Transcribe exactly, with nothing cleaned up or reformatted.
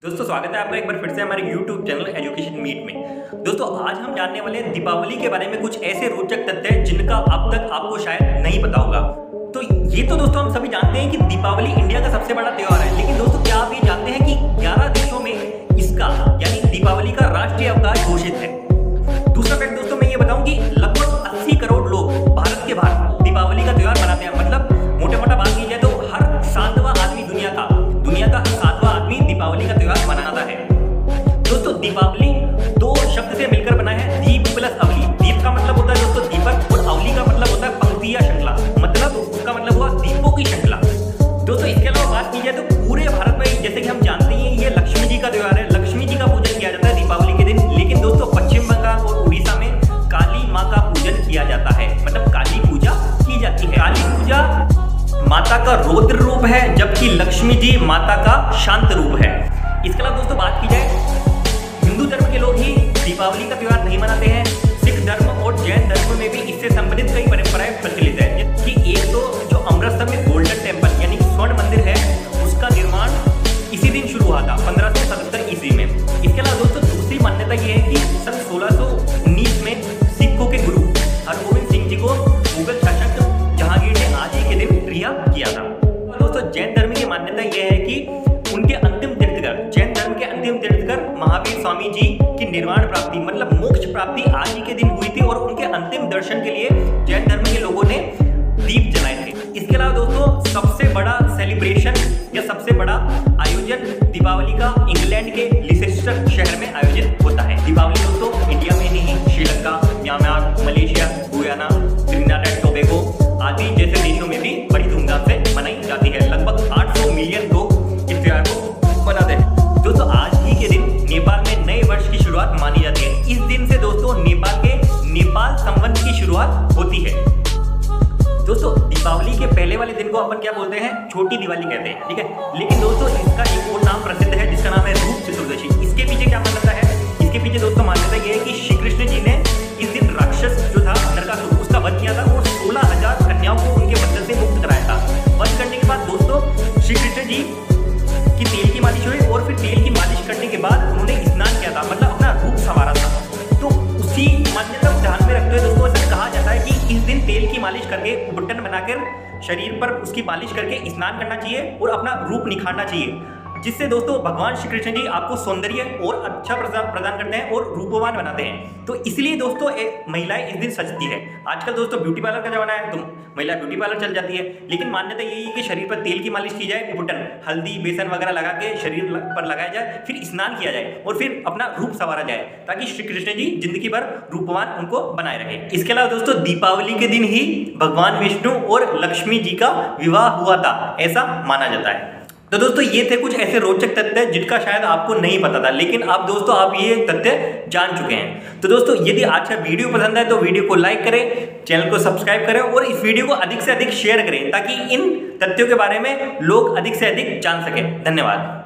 दोस्तों स्वागत है आपका एक बार फिर से हमारे YouTube चैनल एजुकेशन मीट में। दोस्तों आज हम जानने वाले हैं दीपावली के बारे में कुछ ऐसे रोचक तथ्य हैं जिनका अब तक आपको शायद नहीं पता होगा। तो ये तो दोस्तों हम सभी जानते हैं कि दीपावली इंडिया का सबसे बड़ा त्योहार है, लेकिन दोस्तों क्या आप ये जानते हैं कि ग्यारह देशों में इसका यानी दीपावली का राष्ट्रीय अवकाश घोषित है। दूसरा फैक्ट दोस्तों मैं ये बताऊं कि लगभग अस्सी करोड़ लोग भारत के बाहर दीपावली का त्योहार मनाते हैं। मतलब मोटे मोटा बात की जाए तो हर सातवां आदमी दुनिया का दुनिया का सातवां आदमी दीपावली का त्योहार मनाता है। दोस्तों दीपावली दो शब्द से मिलकर बना है, दीप प्लस अवली। दीप का मतलब होता है दोस्तों दीपक और अवली का मतलब होता है पंक्ति या श्रृंखला, मतलब उसका मतलब हुआ दीपों की श्रृंखला। दोस्तों इसके अलावा बात की जाए तो पूरे भारत में जैसे कि हम जानते हैं ये लक्ष्मी जी का त्योहार है, लक्ष्मी जी का पूजन किया जाता है दीपावली के दिन। लेकिन दोस्तों पश्चिम बंगाल और उड़ीसा में काली माँ का पूजन किया जाता है, मतलब काली पूजा की जाती है। काली पूजा माता का रौद्र रूप है जबकि लक्ष्मी जी माता का शांत रूप है। इसके अलावा दोस्तों बात की जाए हिंदू धर्म के लोग ही दीपावली का त्योहार नहीं मनाते हैं, सिख धर्म और जैन धर्म में भी इससे संबंधित कई परंपराएं प्रचलित है। कि एक तो जो अमृतसर में गोल्डन टेम्पल यानी स्वर्ण मंदिर है उसका निर्माण इसी दिन शुरू हुआ था पंद्रह सौ सतहत्तर ईस्वी में। इसके अलावा दोस्तों दूसरी मान्यता यह है कि सन सोलह सौ उन्नीस में सिखों के गुरु हरगोविंद सिंह जी को मुगल शासक जहांगीर ने आज ही के दिन रिहा किया था। और दोस्तों जैन धर्म की मान्यता यह है कि उनके अंतिम तीर्थकर जैन धर्म के अंतिम तीर्थकर महावीर स्वामी जी की निर्वाण प्राप्ति मतलब मोक्ष प्राप्ति आज ही के दिन हुई थी और उनके अंतिम दर्शन के लिए जैन धर्म के लोगों ने दीप जलाए थे। इसके अलावा दोस्तों सबसे बड़ा सेलिब्रेशन या सबसे बड़ा आयोजन दीपावली का इंग्लैंड के लिसेस्टर शहर में आयोजित होता है। दीपावली दोस्तों इंडिया में नहीं Sri Lanka, Myanmar, Malaysia, Guyana, Trinidad and Tobago आदि जैसे देशों में भी बड़ी धूमधाम से मनाई जाती है। लगभग आठ सौ मिलियन लोग इस त्योहार को मनाते हैं। दोस्तों आज ही के दिन नेपाल में नए वर्ष की शुरुआत मानी जाती है। इस दिन से दोस्तों नेपाल के नेपाल संवत की शुरुआत होती है। दोस्तों दीपावली के पहले वाले दिन को अपन क्या बोलते हैं, छोटी दिवाली कहते हैं, ठीक है। लेकिन दोस्तों इसका एक और नाम प्रसिद्ध है जिसका नाम है रूप चतुर्दशी। इसके पीछे क्या मान्यता है, इसके पीछे दोस्तों मान्यता ये है कि श्री कृष्ण जी ने इस दिन राक्षस जो था नरकासुर उसका वध किया था और सोलह हजार कन्याओं को उनके बंधन से मुक्त कराया था। वध करने के बाद दोस्तों श्री कृष्ण जी की तेल की मालिश हुई और फिर तेल की मालिश करने के बाद उन्होंने स्नान किया था, मतलब अपना रूप संवारा था। तो उसी मान्यता को ध्यान में रखते हुए दोस्तों ऐसा कहा जाता है कि इस दिन तेल की मालिश करके बटन बनाकर शरीर पर उसकी मालिश करके स्नान करना चाहिए और अपना रूप निखारना चाहिए, जिससे दोस्तों भगवान श्री कृष्ण जी आपको सौंदर्य और अच्छा प्रदान करते हैं और रूपवान बनाते हैं। तो इसलिए दोस्तों महिलाएं इस दिन सजती है। आजकल दोस्तों ब्यूटी पार्लर का जमाना है तो महिला ब्यूटी पार्लर चल जाती है, लेकिन मान्यता यही है कि शरीर पर तेल की मालिश की जाए, बुटन हल्दी बेसन वगैरह लगा के शरीर पर लगाया जाए, फिर स्नान किया जाए और फिर अपना रूप संवारा जाए ताकि श्री कृष्ण जी जिंदगी भर रूपवान उनको बनाए रहे। इसके अलावा दोस्तों दीपावली के दिन ही भगवान विष्णु और लक्ष्मी जी का विवाह हुआ था, ऐसा माना जाता है। तो दोस्तों ये थे कुछ ऐसे रोचक तथ्य जिनका शायद आपको नहीं पता था, लेकिन अब दोस्तों आप ये तथ्य जान चुके हैं। तो दोस्तों यदि आज का वीडियो पसंद आए तो वीडियो को लाइक करें, चैनल को सब्सक्राइब करें और इस वीडियो को अधिक से अधिक शेयर करें ताकि इन तथ्यों के बारे में लोग अधिक से अधिक जान सकें। धन्यवाद।